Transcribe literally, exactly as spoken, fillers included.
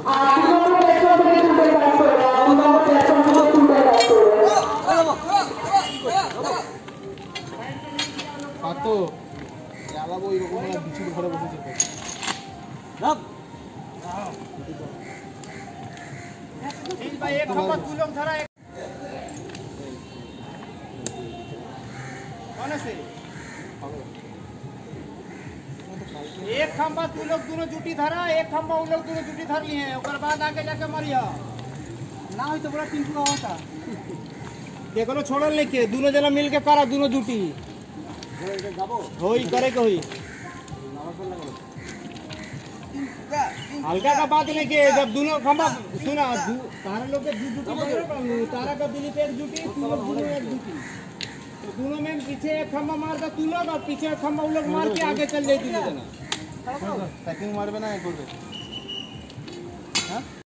পাতো আলাবো এরকম না বিছুর ঘরে বসেছে রাখ এই ভাই এক খম্বা তুই লোক ধরা कौन से एक खंबा तू लोग दोनों जुटी धरा एक खंबा उन लोग दोनों जुटी धर लिए हैं और बाद आके जाके मरिया ना हो तो बड़ा टिंकू का होता देखो लो छोड़ल लेके दोनों जना मिल के करा दोनों जुटी होई करे के होई हल्का का बात नहीं के जब दोनों खंबा सुना तारा लोग के जुटी तारा का दिलीप एक जुटी तू लोग दोनों एक जुटी दोनों में पीछे एक खंबा मारता तू लोग और पीछे एक खंबा उन लोग मार के आगे चल जाएगी पैकिंग मार बना है